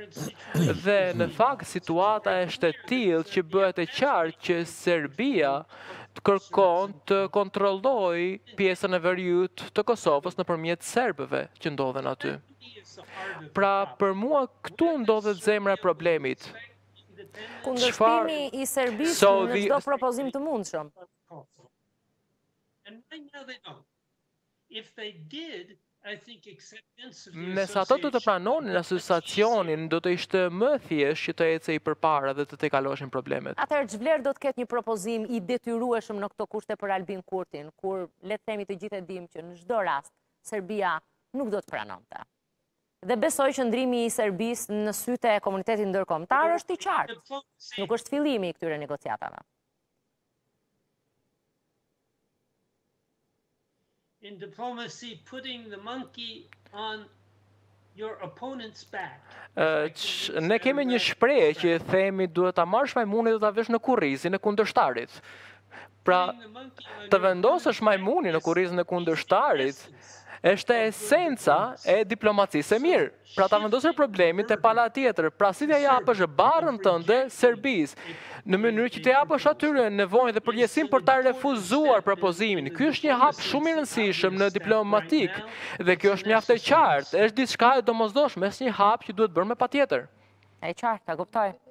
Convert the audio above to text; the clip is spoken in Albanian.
Dhe në fakt situata është e tillë që bëhet e qartë që Serbia kërkon të kontrollojë pjesën e veriut të Kosovës nëpërmjet serbëve që ndodhen aty. Pra, për mua këtu ndodhet zemra e problemit. Kundërshtimi i Serbisë në çdo propozim të mundshëm. Nëse ato do të pranonin asociacionin, do të ishte më thjesht që të ecej përpara dhe të tejkaloshin problemet. Atëherë ç'vlerë do të ketë një propozim i detyrueshëm në këto kushte për Albin Kurtin, kur le të themi të gjithë e dimë që në çdo rast Serbia nuk do të pranonte. Dhe besoj që ndrimi i Serbisë në sytë e komunitetit ndërkombëtar është i qartë. Nuk është fillimi i këtyre negociatave. In diplomacy, putting the monkey on your opponent's back. Ne kemi një shprehje që themi duhet ta marrësh majmunin dhe ta vesh në kurrizin e kundërshtarit. Pra, të vendosësh majmunin në kurrizin e kundërshtarit është esenca e diplomacisë së mirë. Pra ta vendosësh problemin te pala tjetër. Pra si t'ja japësh barrën tënde Serbisë, në mënyrë që të japësh atyre nevojën dhe përgjegjësinë për ta refuzuar propozimin. Ky është një hap shumë i rëndësishëm në diplomatik dhe kjo është mjaft e qartë. Është diçka e domosdoshme, është një hap që duhet bërë me patjetër. E qartë, ta kuptoj.